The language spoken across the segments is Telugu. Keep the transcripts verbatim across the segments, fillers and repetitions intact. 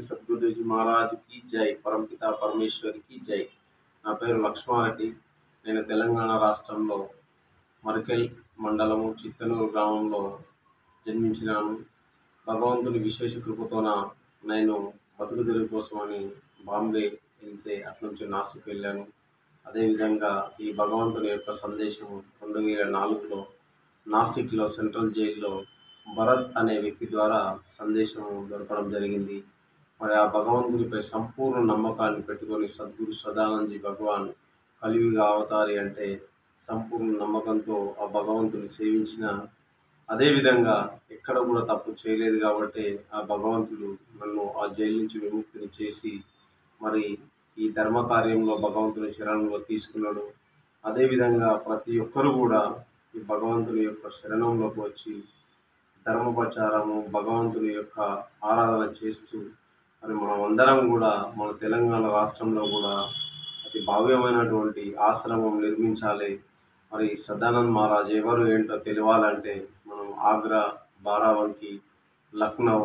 सद्गुरुदेव जी महाराज की जय। परमपिता परमेश्वर की जय। నా పేరు లక్ష్మారెడ్డి। నేను తెలంగాణ రాష్ట్రంలో మర్కెల్ మండలము చిత్తనూరు గ్రామంలో జన్మించినాను। భగవంతుని విశేష కృపతోన నేను బతుకు తెరువు కోసమని బాంబే వెళ్తే అటు నుంచి నాసిక్ వెళ్ళాను। అదేవిధంగా ఈ భగవంతుని యొక్క సందేశం రెండు వేల నాలుగులో నాసిక్లో సెంట్రల్ జైల్లో భరత్ అనే వ్యక్తి ద్వారా సందేశం దొరకడం జరిగింది। మరి ఆ భగవంతునిపై సంపూర్ణ నమ్మకాన్ని పెట్టుకొని సద్గురు సదానందజీ భగవాన్ కలియుగ అవతారి అంటే సంపూర్ణ నమ్మకంతో ఆ భగవంతుని సేవించిన, అదేవిధంగా ఎక్కడ కూడా తప్పు చేయలేదు కాబట్టి ఆ భగవంతుడు నన్ను ఆ జైలు నుంచి విముక్తిని చేసి మరి ఈ ధర్మ కార్యంలో భగవంతుని శరణంలో తీసుకున్నాడు। అదేవిధంగా ప్రతి ఒక్కరు కూడా ఈ భగవంతుని యొక్క శరణంలోకి వచ్చి ధర్మ ప్రచారము భగవంతుని యొక్క ఆరాధన చేస్తూ మరి మనం అందరం కూడా మన తెలంగాణ రాష్ట్రంలో కూడా అతి భవ్యమైనటువంటి ఆశ్రమం నిర్మించాలి। మరి సదానంద్ మహారాజ్ ఎవరు ఏంటో తెలియాలంటే మనం ఆగ్రా, బారాబంకి, లక్నో,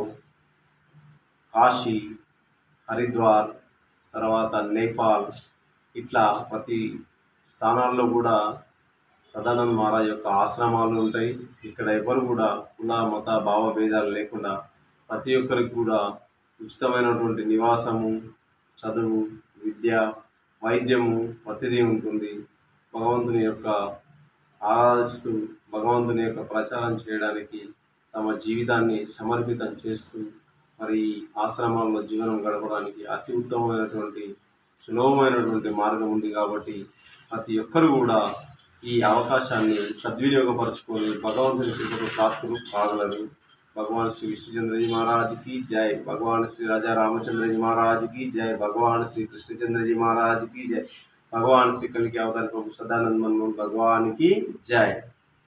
కాశీ, హరిద్వార్, తర్వాత నేపాల్ ఇట్లా ప్రతి స్థానాల్లో కూడా సదానంద్ మహారాజ్ యొక్క ఆశ్రమాలు ఉంటాయి। ఇక్కడ ఎవరు కూడా కుల మత భావ భేదాలు లేకుండా ప్రతి ఒక్కరికి కూడా ఉచితమైనటువంటి నివాసము, చదువు, విద్య, వైద్యము ప్రతిదీ ఉంటుంది। భగవంతుని యొక్క ఆరాధిస్తూ భగవంతుని యొక్క ప్రచారం చేయడానికి తమ జీవితాన్ని సమర్పితం చేస్తూ మరి ఆశ్రమాల్లో జీవనం గడపడానికి అతి ఉత్తమమైనటువంటి సులభమైనటువంటి మార్గం ఉంది కాబట్టి ప్రతి ఒక్కరు కూడా ఈ అవకాశాన్ని సద్వినియోగపరచుకొని భగవంతుని కృపకు పాత్రలు కాగలరు। भगवान श्री कृष्णचंद्र जी महाराज की जय। भगवान श्री राजा रामचंद्र जी महाराज की जय। भगवान श्री कृष्णचंद्र जी महाराज की जय। भगवान श्री कल के अवतार प्रभु सदानंद मनमोहन भगवान की जय।